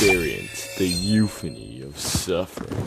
experience the euphony of suffering.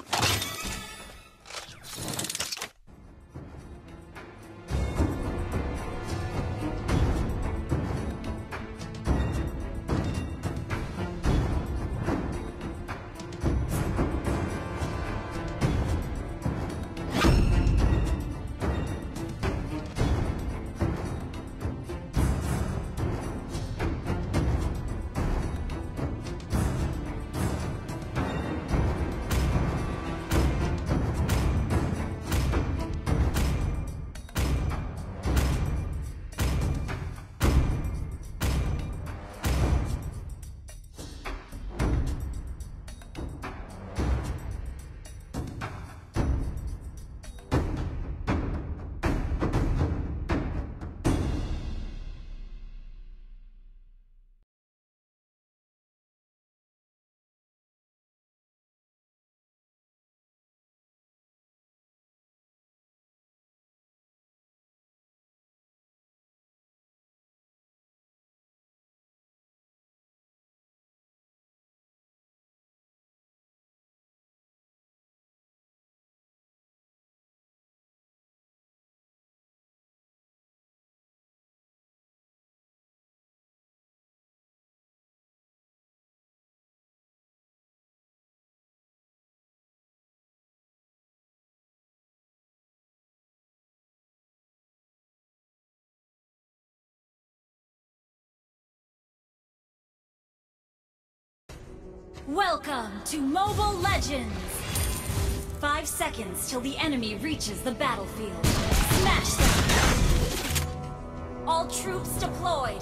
Welcome to Mobile Legends! 5 seconds till the enemy reaches the battlefield. Smash them! All troops deployed!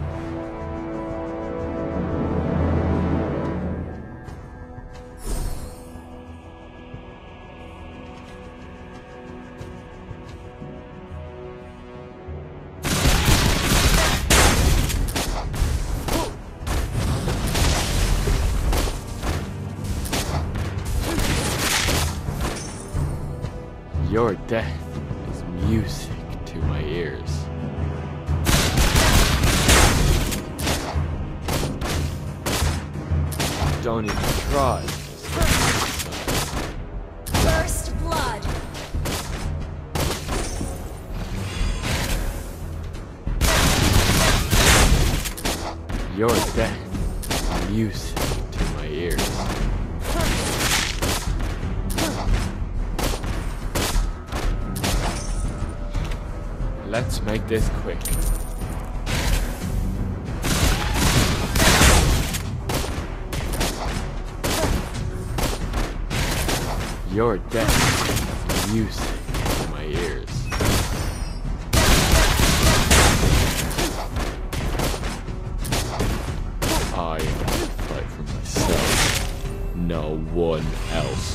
Your death is music to my ears. Don't even try. First blood. Your death is music to my ears. Let's make this quick. Your death is music to my ears. I only fight for myself, no one else.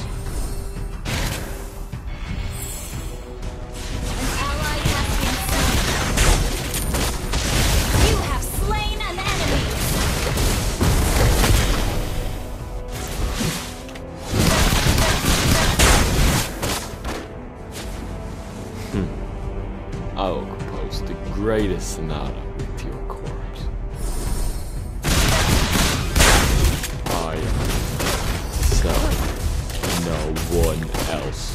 I will compose the greatest sonata with your corpse. I am myself, no one else.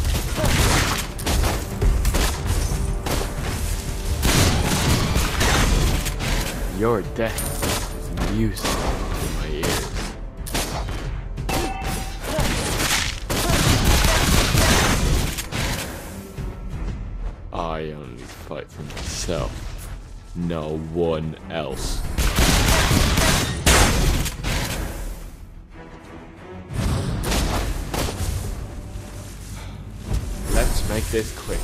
Your death is music to my ears. I only fight for myself, no one else. Let's make this quick.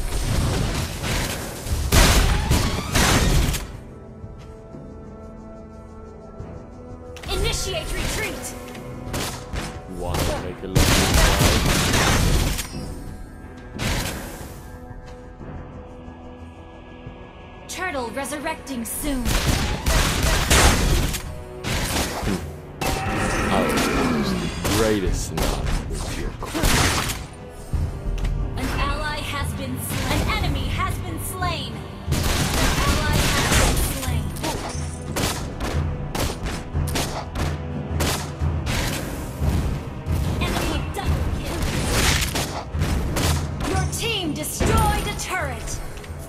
Initiate retreat! Wanna take a look inside? Turtle resurrecting soon. I will use the greatest sonata with your corpse. An ally has been slain. An enemy has been slain. An ally has been slain. destroyed a turret.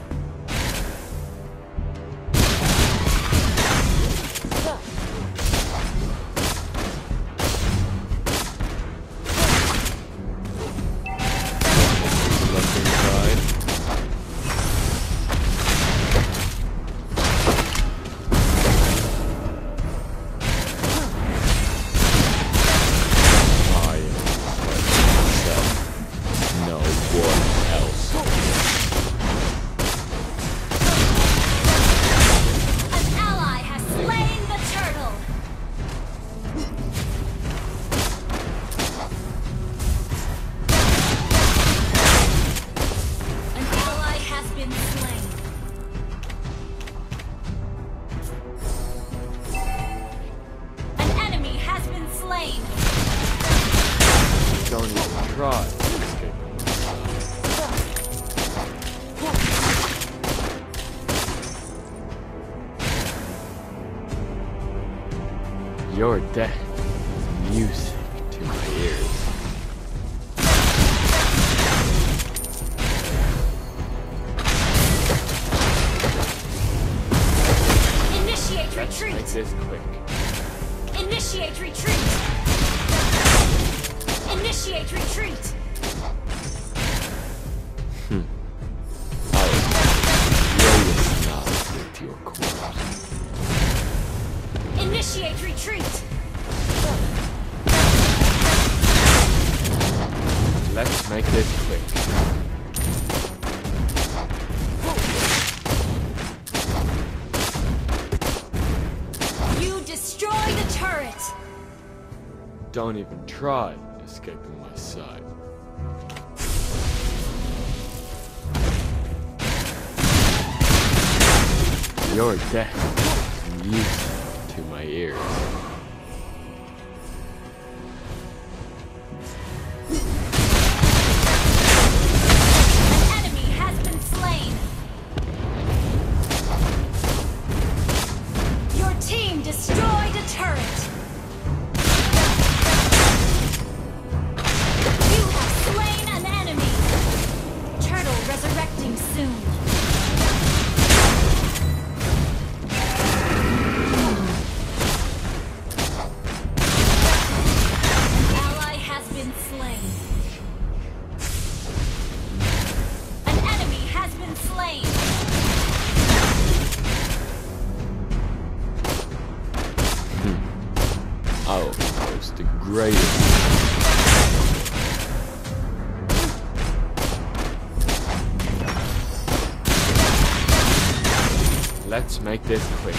Don't even try to escape. Your death is music to my ears. Initiate retreat. Make this quick. Initiate retreat. Initiate retreat. I'll not with your corpse. Initiate retreat. Let's make this quick. You destroyed a turret. Don't even try escaping my sight. Your death is music to my ears. An enemy has been slain. Your team destroyed a turret. You have slain an enemy. Turtle resurrecting soon. I'll post the greatest. Let's make this quick.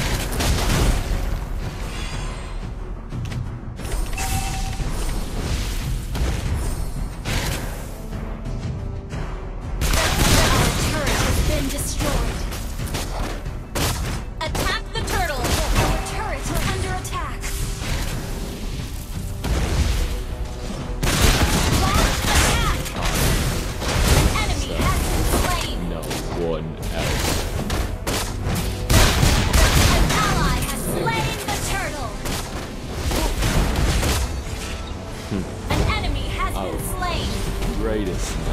Greatest now.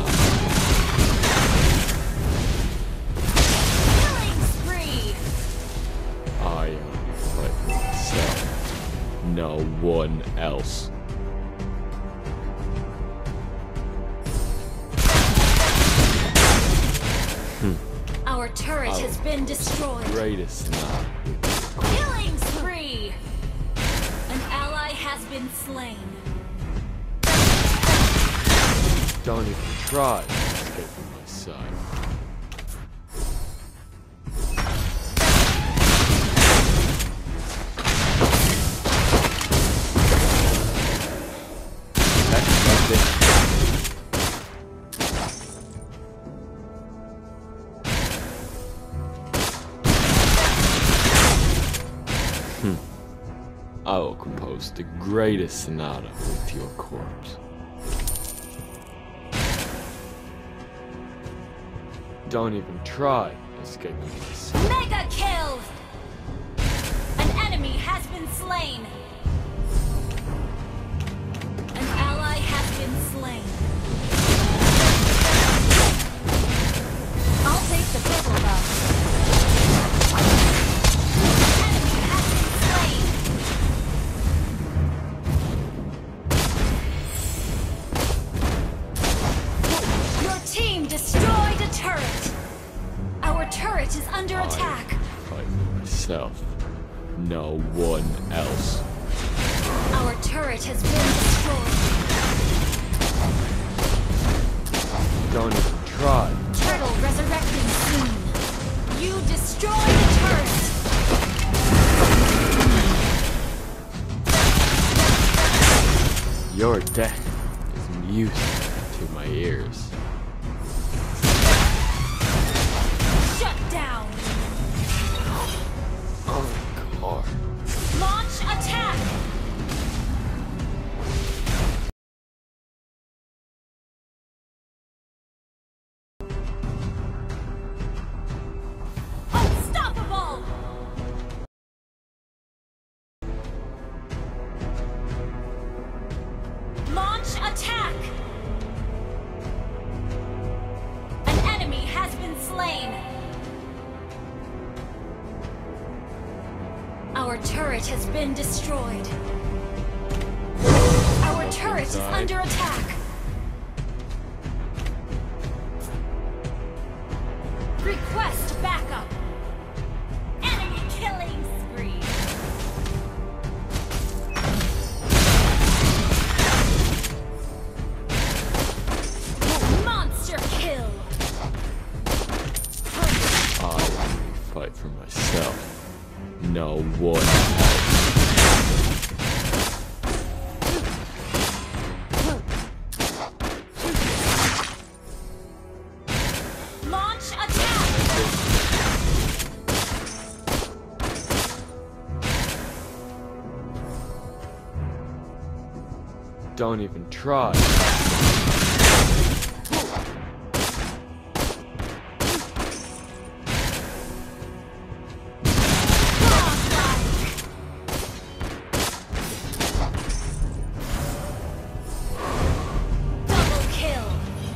Killing spree. I am but myself, no one else. Our turret has been destroyed. Greatest now. Killing spree. An ally has been slain. Don't even try to escape from my sight. Let's make this. I will compose the greatest sonata with your corpse. Don't even try escaping this. Mega kill! An enemy has been slain. An ally has been slain. turret is under attack. Fight for myself. No one else. Our turret has been destroyed. Don't even try. Turtle resurrecting soon. You destroy the turret. Your death is music to my ears. Shut down. Oh God. Launch attack. Unstoppable. Launch attack. An enemy has been slain. Our turret has been destroyed. Our turret is under attack. Request backup. Enemy killing spree. Monster kill. I only fight for myself. No one else. Launch attack. Don't even try. Double kill.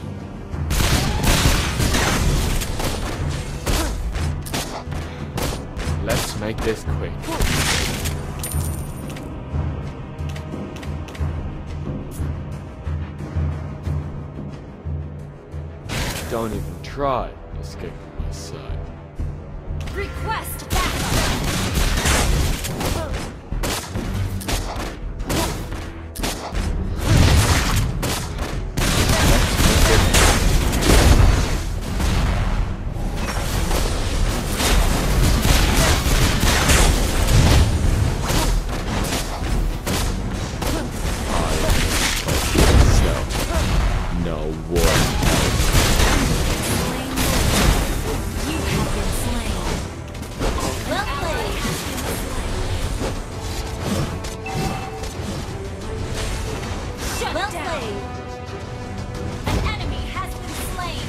Let's make this quick. Don't even try to escape from my side. Request backup. No one else. You have been slain. Well played. Shut well down. Played. An enemy has been slain.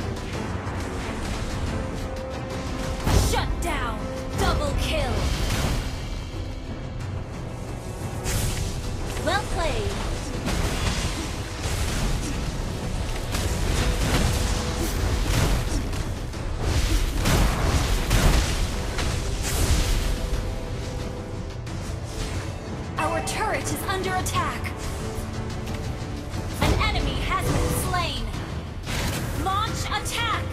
Shut down. Double kill. Well played. Our turret is under attack. An enemy has been slain. Launch attack.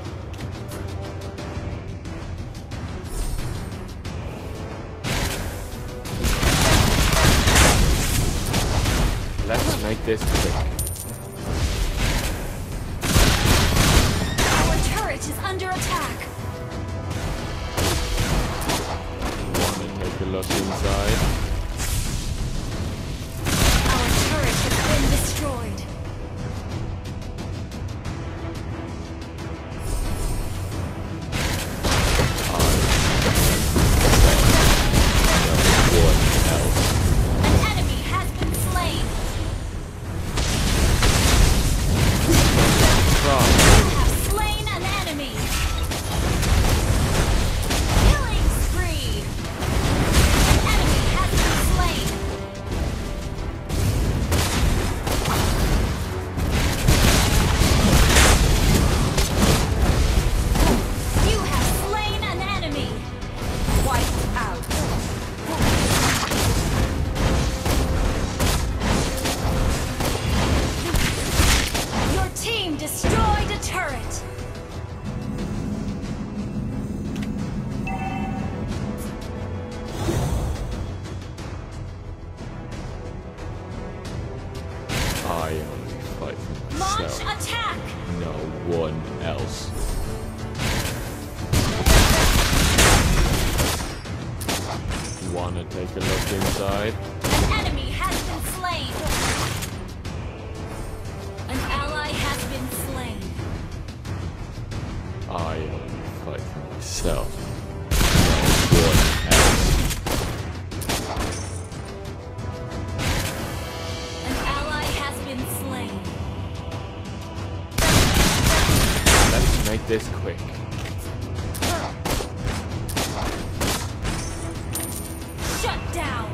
Let's make this quick. Our turret is under attack. Wanna take a look inside? Our turret has been destroyed. No one else. An enemy has been slain. else. Wanna take a look inside? An enemy has been slain. An ally has been slain. I only fight for myself. No one else. An ally has been slain. Let's make this quick. Shut down.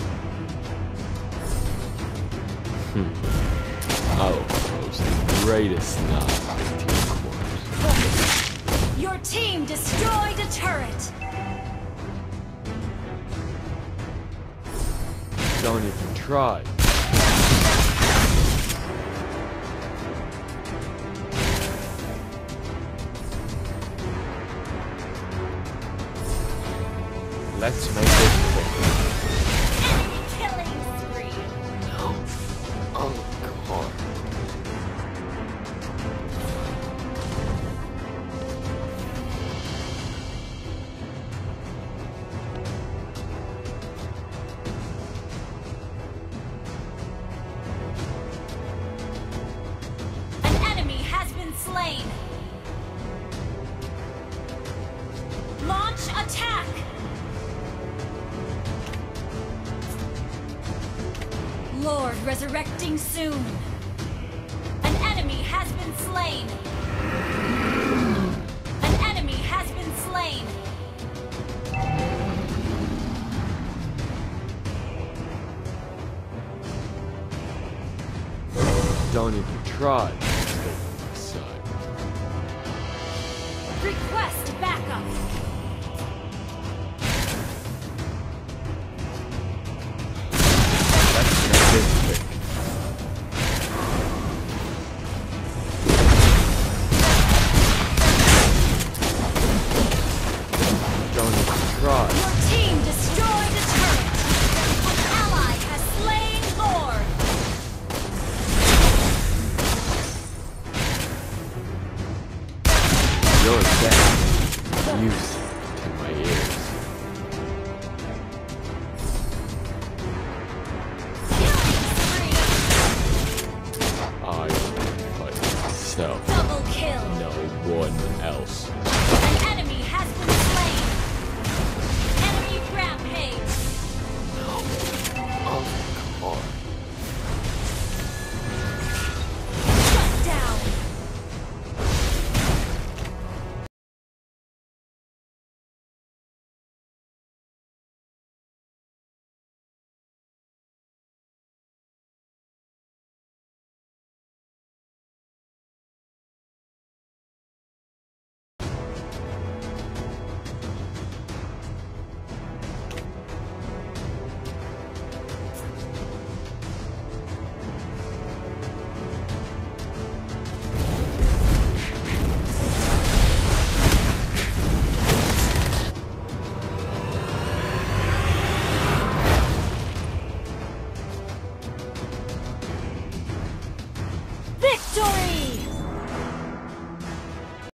I'll propose the greatest knob to your corpse. Your team destroyed a turret. Don't even try. Let's make this quick. Enemy killing spree. No. Oh, God. An enemy has been slain. Launch attack. Lord resurrecting soon. An enemy has been slain. An enemy has been slain. Don't even try to stay on my side. Request backup. Let's make this quick. Don't even try. Your team destroyed a turret. An ally has slain Lord. You're dead. Music to my ears. Killing spree. I only fight for myself. Double kill. No one else.